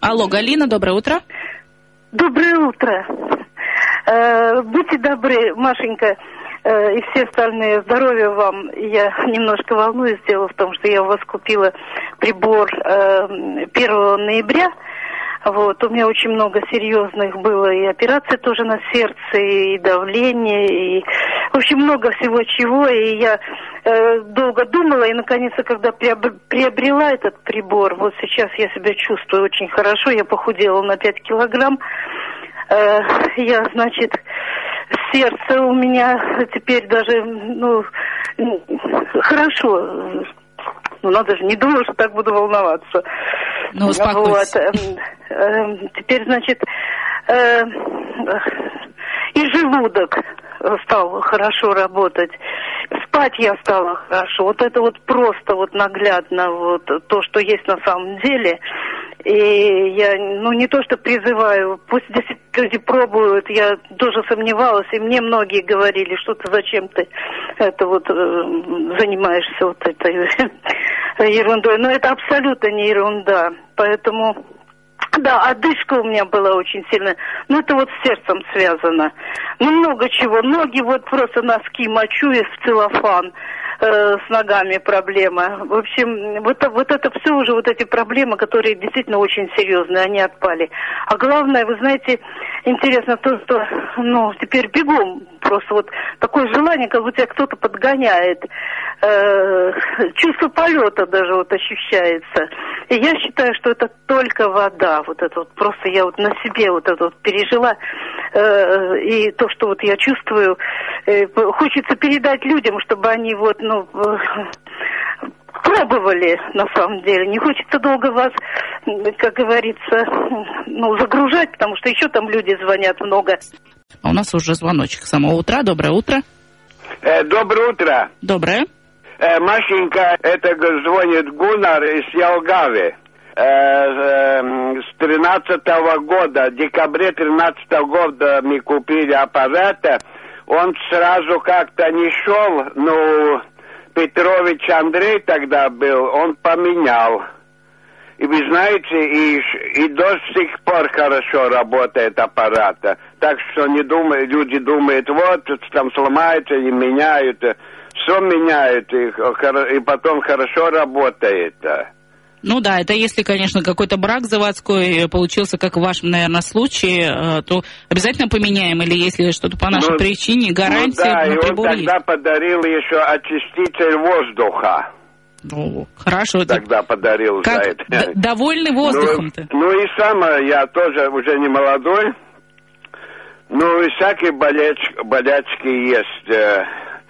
Алло, Галина, доброе утро. Доброе утро. Будьте добры, Машенька, и все остальные, здоровья вам. Я немножко волнуюсь. Дело в том, что я у вас купила прибор 1 ноября. Вот, у меня очень много серьезных было и операций тоже на сердце, и давление, и, в общем, много всего чего. И я долго думала, и, наконец-то, когда приобрела этот прибор, вот сейчас я себя чувствую очень хорошо. Я похудела на 5 килограмм. Я, значит, сердце у меня теперь даже, хорошо. Надо же, не думала, что так буду волноваться. Ну, успокойтесь. Вот. Теперь, значит, и желудок стал хорошо работать. Спать я стала хорошо. Вот это вот просто вот наглядно вот то, что есть на самом деле. И я, не то что призываю, пусть действительно люди пробуют, я тоже сомневалась, и мне многие говорили, что ты зачем ты это вот занимаешься вот этой ерундой. Но это абсолютно не ерунда, поэтому... Да, одышка у меня была очень сильная. Но это вот с сердцем связано. Много чего. Ноги вот просто носки мочу из целлофан. С ногами проблема. В общем, вот это все уже, вот эти проблемы, которые действительно очень серьезные, они отпали. А главное, вы знаете, интересно то, что, теперь бегом. Просто вот такое желание, как будто тебя кто-то подгоняет. Чувство полета даже вот ощущается. И я считаю, что это только вода. Вот это вот просто я вот на себе вот это вот пережила. И то, что вот я чувствую, хочется передать людям, чтобы они вот, пробовали на самом деле. Не хочется долго вас, как говорится, загружать, потому что еще там люди звонят много. А у нас уже звоночек с самого утра. Доброе утро. Доброе утро. Доброе. Машенька, это звонит Гуннар из Ялгавы. С 13-го года, в декабре 13-го года мы купили аппарат. Он сразу как-то не шел, Петрович Андрей тогда был, он поменял. И вы знаете, и до сих пор хорошо работает аппарат. Так что люди думают, вот, там сломается и меняют. Все меняют, и потом хорошо работает. Ну да, это если, конечно, какой-то брак заводской получился, как в вашем, наверное, случае, то обязательно поменяем, или если что-то по нашей причине, гарантия на прибор есть. И он тогда подарил еще очиститель воздуха. Ну, хорошо. Тогда подарил как за это. Довольны воздухом-то? И сам я тоже уже не молодой. И всякие болячки есть.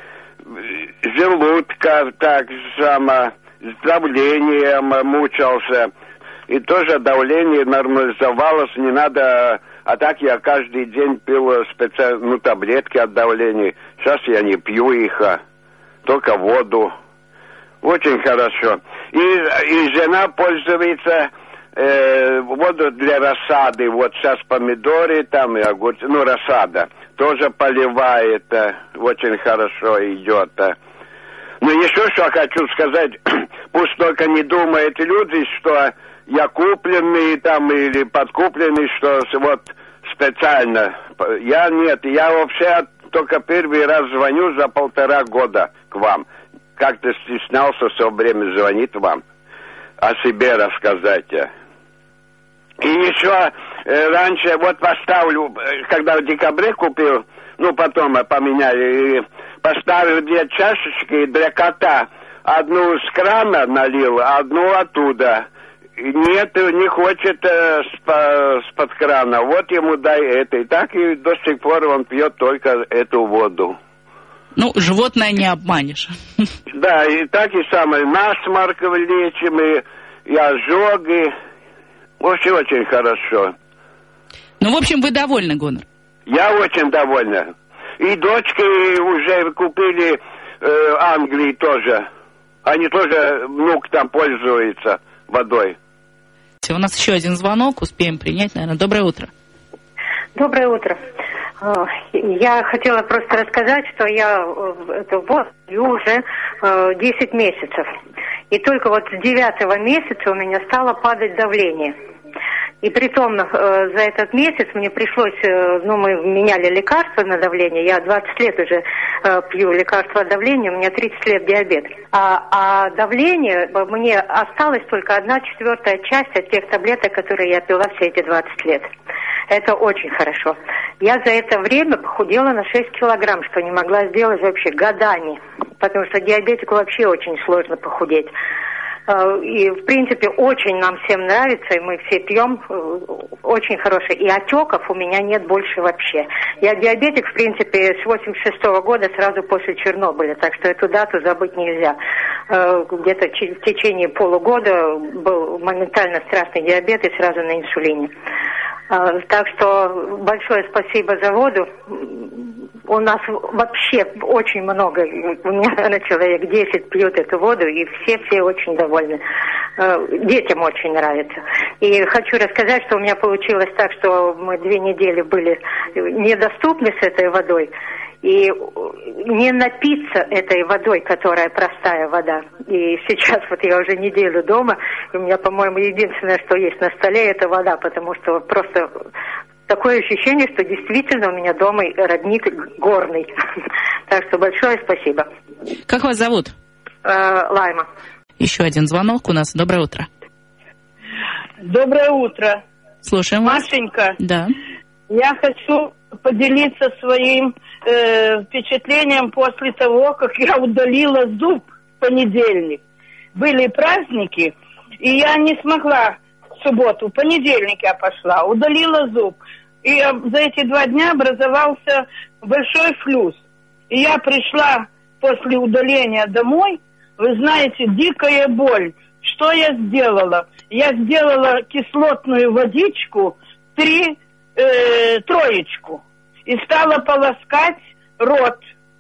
Желудка так само, с давлением мучился. И тоже давление нормализовалось, не надо... А так я каждый день пил таблетки от давления. Сейчас я не пью их, только воду. Очень хорошо. И жена пользуется воду для рассады. Вот сейчас помидоры там и огурцы, рассада. Тоже поливает, очень хорошо идет. Еще что хочу сказать, пусть только не думают люди, что я купленный там или подкупленный, что вот специально. Я вообще только первый раз звоню за 1,5 года к вам. Как-то стеснялся все время звонить вам, о себе рассказать. И еще раньше, вот поставлю, когда в декабре купил, потом поменяли, и поставил 2 чашечки для кота. Одну с крана налил, одну оттуда. Нет, не хочет с-под крана. Вот ему дай это. И так и до сих пор он пьет только эту воду. Животное не обманешь. Да, и так и самое. Насморк лечим, и ожоги. Очень хорошо. В общем, вы довольны, Гуннар? Я очень довольна. И дочки уже купили Англии тоже. Они тоже, внук там пользуется водой. У нас еще один звонок, успеем принять, наверное. Доброе утро. Доброе утро. Я хотела просто рассказать, что я пью уже 10 месяцев. И только вот с 9-го месяца у меня стало падать давление. И притом за этот месяц мне пришлось, мы меняли лекарства на давление. Я 20 лет уже пью лекарства от давления, у меня 30 лет диабет. А давление, мне осталась только 1/4 часть от тех таблеток, которые я пила все эти 20 лет. Это очень хорошо. Я за это время похудела на 6 килограмм, что не могла сделать вообще годами. Потому что диабетику вообще очень сложно похудеть. И, в принципе, очень нам всем нравится, и мы все пьем, очень хороший. И отеков у меня нет больше вообще. Я диабетик, в принципе, с 86-го года, сразу после Чернобыля, так что эту дату забыть нельзя. Где-то в течение полугода был моментально страшный диабет и сразу на инсулине. Так что большое спасибо заводу. У нас вообще очень много, у меня, наверное, человек 10 пьют эту воду, и все очень довольны. Детям очень нравится. И хочу рассказать, что у меня получилось так, что мы 2 недели были недоступны с этой водой. И не напиться этой водой, которая простая вода. И сейчас вот я уже неделю дома, и у меня, по-моему, единственное, что есть на столе, это вода, потому что просто такое ощущение, что действительно у меня дома родник горный. Так что большое спасибо. Как вас зовут? Лайма. Еще один звонок у нас. Доброе утро. Доброе утро. Слушаем вас. Машенька. Да. Я хочу поделиться своим впечатлением после того, как я удалила зуб в понедельник. Были праздники, и я не смогла в субботу, в понедельник я пошла, удалила зуб. И за эти 2 дня образовался большой флюс. И я пришла после удаления домой, вы знаете, дикая боль. Что я сделала? Я сделала кислотную водичку, 3 троечку. И стала полоскать рот.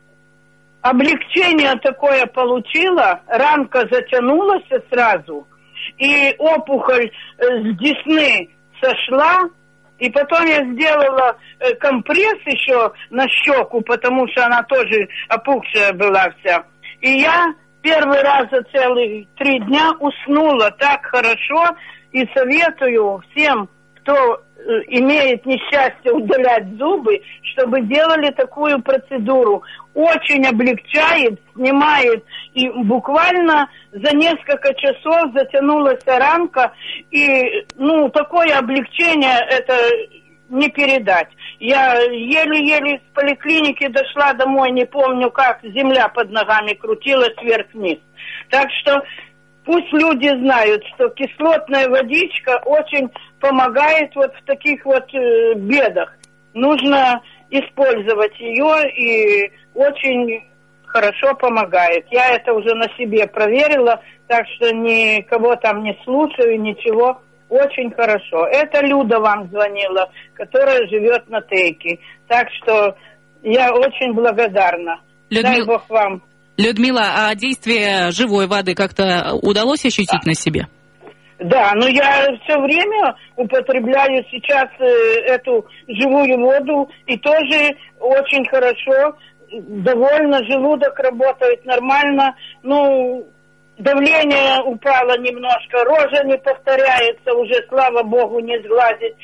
Облегчение такое получила, ранка затянулась сразу, и опухоль с десны сошла, и потом я сделала компресс еще на щеку, потому что она тоже опухшая была вся. И я первый раз за целых 3 дня уснула так хорошо, и советую всем, кто имеет несчастье удалять зубы, чтобы делали такую процедуру. Очень облегчает, снимает, и буквально за несколько часов затянулась ранка, и, такое облегчение, это не передать. Я еле-еле с поликлиники дошла домой, не помню как, земля под ногами крутилась вверх-вниз. Так что пусть люди знают, что кислотная водичка очень помогает вот в таких вот бедах. Нужно использовать ее, и очень хорошо помогает. Я это уже на себе проверила, так что никого там не слушаю, ничего. Очень хорошо. Это Люда вам звонила, которая живет на Тейке. Так что я очень благодарна. Дай Бог вам. Людмила, а действие живой воды как-то удалось ощутить на себе? Да, но я все время употребляю сейчас эту живую воду, и тоже очень хорошо, довольно, желудок работает нормально, давление упало немножко, рожа не повторяется, уже, слава богу, не сглазить.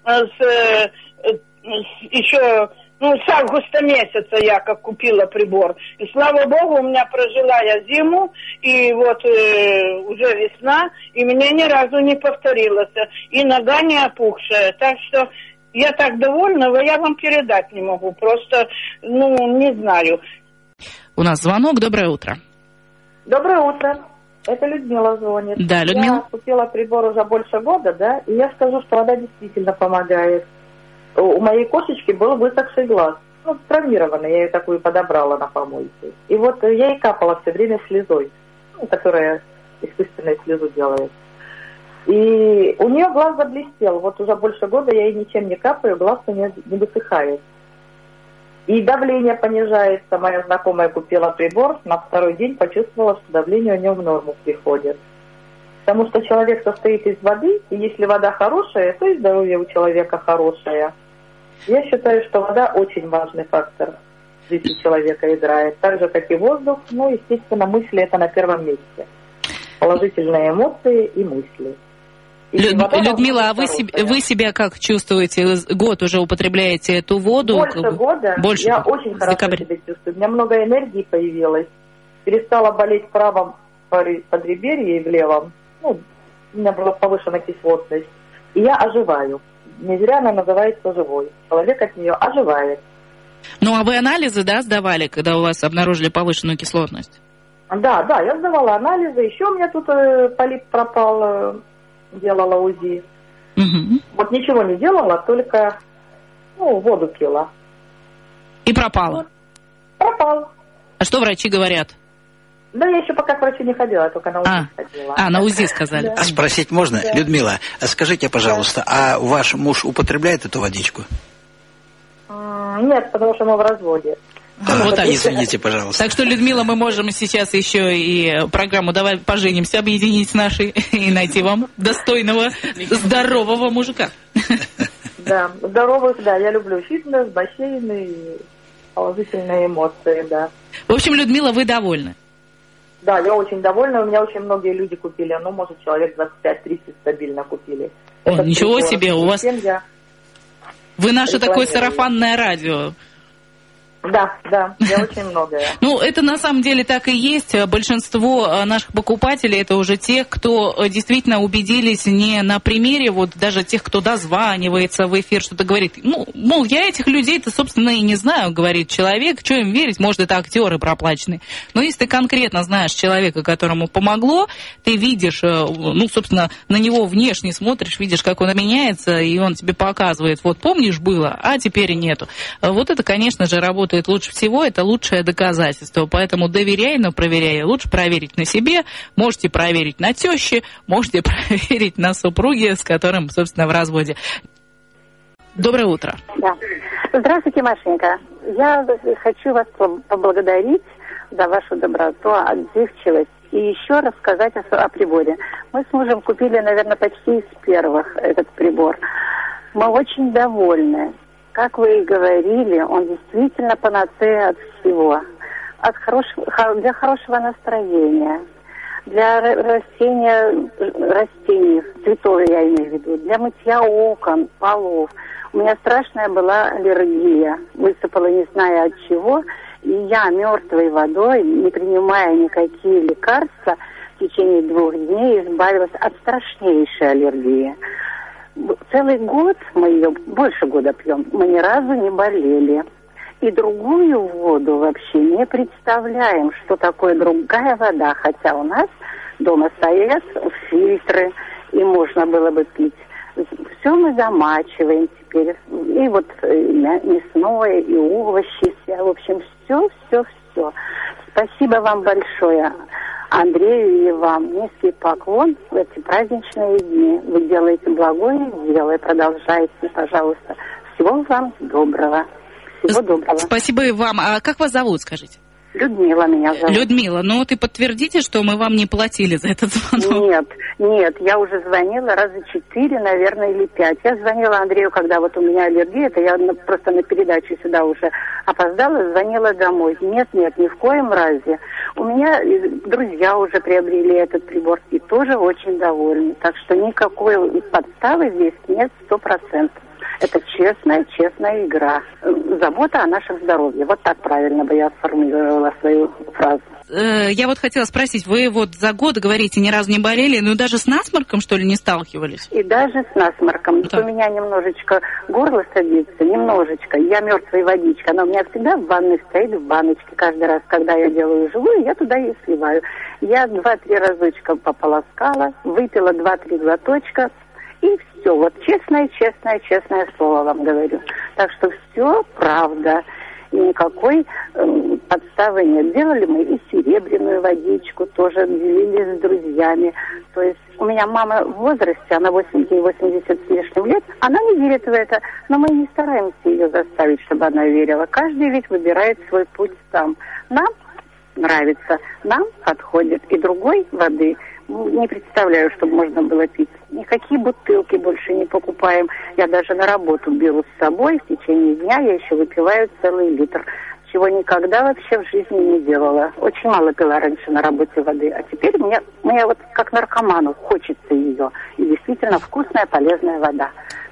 Еще с августа месяца я как купила прибор. И слава богу, у меня прожила я зиму, и вот уже весна, и мне ни разу не повторилось. И нога не опухшая. Так что я так довольна, я вам передать не могу. Просто, не знаю. У нас звонок. Доброе утро. Доброе утро. Это Людмила звонит. Да, Людмила. Я купила прибор уже больше года, да, и я скажу, что вода действительно помогает. У моей кошечки был высохший глаз. Травмированный, я ее такую подобрала на помойке. И вот я ей капала все время слезой, которая искусственную слезу делает. И у нее глаз заблестел. Вот уже больше года я ей ничем не капаю, глаз у нее не высыхает. И давление понижается. Моя знакомая купила прибор, на 2-й день почувствовала, что давление у нее в норму приходит. Потому что человек состоит из воды, и если вода хорошая, то и здоровье у человека хорошее. Я считаю, что вода очень важный фактор в жизни человека играет. Так же, как и воздух, естественно, мысли это на первом месте. Положительные эмоции и мысли. Людмила, а вы себя как чувствуете? Год уже употребляете эту воду? Больше года. Я очень хорошо себя чувствую. У меня много энергии появилось. Перестала болеть в правом подреберье и в левом. У меня была повышенная кислотность. И я оживаю. Не зря она называется живой. Человек от нее оживает. Ну, а вы анализы, сдавали, когда у вас обнаружили повышенную кислотность? Да, я сдавала анализы. Еще у меня тут полип пропал, делала УЗИ. Угу. Вот ничего не делала, только воду пила. И пропало? Пропал. А что врачи говорят? Да, я еще пока к врачу не ходила, только на УЗИ ходила. На УЗИ сказали. А спросить можно? Да. Людмила, скажите, пожалуйста, а ваш муж употребляет эту водичку? Нет, потому что мы в разводе. Вот так. Извините, пожалуйста. Так что, Людмила, мы можем сейчас еще и программу «Давай поженимся» объединить с нашей и найти вам достойного, здорового мужика. Да, здоровых, я люблю фитнес, бассейны и положительные эмоции, да. В общем, Людмила, вы довольны? Да, я очень довольна. У меня очень многие люди купили. Может, человек 25-30 стабильно купили. Ничего себе, у вас... Вы наше такое сарафанное радио. Да, я очень многое. Это на самом деле так и есть. Большинство наших покупателей это уже те, кто действительно убедились не на примере, даже тех, кто дозванивается в эфир, что-то говорит. Мол, я этих людей-то, собственно, и не знаю, говорит человек. Что им верить? Может, это актеры проплаченные. Но если ты конкретно знаешь человека, которому помогло, ты видишь, собственно, на него внешне смотришь, видишь, как он меняется, и он тебе показывает, помнишь, было, а теперь нету. Вот это, конечно же, работает лучше всего, это лучшее доказательство. Поэтому доверяй, но проверяй. Лучше проверить на себе, можете проверить на теще, можете проверить на супруге, с которым, собственно, в разводе. Доброе утро. Да. Здравствуйте, Машенька. Я хочу вас поблагодарить за вашу доброту, отзывчивость и еще рассказать о приборе. Мы с мужем купили, наверное, почти из первых этот прибор. Мы очень довольны. Как вы и говорили, он действительно панацея от всего. Для хорошего настроения, для растений, цветов я имею в виду, для мытья окон, полов. У меня страшная была аллергия. Высыпала не зная от чего. И я мертвой водой, не принимая никакие лекарства, в течение 2 дней избавилась от страшнейшей аллергии. Целый год мы ее, больше года пьем, мы ни разу не болели. И другую воду вообще не представляем, что такое другая вода. Хотя у нас дома стоят фильтры, и можно было бы пить. Все мы замачиваем теперь. И мясное, и овощи. В общем, все. Спасибо вам большое. Андрею и вам низкий поклон в эти праздничные дни. Вы делаете благое дело, продолжайте, пожалуйста. Всего вам доброго. Всего доброго. Спасибо и вам. А как вас зовут, скажите? Людмила меня зовут. Людмила, ты подтвердите, что мы вам не платили за этот звонок? Нет, я уже звонила раза 4, наверное, или 5. Я звонила Андрею, когда у меня аллергия, это я просто на передачу сюда уже опоздала, звонила домой. Нет, ни в коем разе. У меня друзья уже приобрели этот прибор и тоже очень довольны. Так что никакой подставы здесь нет 100%. Это честная игра. Забота о нашем здоровье. Вот так правильно бы я сформулировала свою фразу. Я хотела спросить, вы за год, говорите, ни разу не болели, даже с насморком, что ли, не сталкивались? И даже с насморком. Да. У меня немножечко горло садится, немножечко. Я мертвая водичка. Она у меня всегда в ванной стоит, в баночке. Каждый раз, когда я делаю живую, я туда ее сливаю. Я 2-3 разочка пополоскала, выпила 2-3 глоточка. И все. Честное слово вам говорю. Так что все правда. И никакой подставы нет. Делали мы и серебряную водичку, тоже делились с друзьями. То есть у меня мама в возрасте, она 80 с лишним лет, она не верит в это, но мы не стараемся ее заставить, чтобы она верила. Каждый ведь выбирает свой путь сам. Нам нравится, нам подходит. И другой воды не представляю, чтобы можно было пить. Никакие бутылки больше не покупаем. Я даже на работу беру с собой. В течение дня я еще выпиваю целый литр. ничего никогда вообще в жизни не делала. Очень мало пила раньше на работе воды. А теперь мне вот как наркоману хочется ее. И действительно вкусная, полезная вода.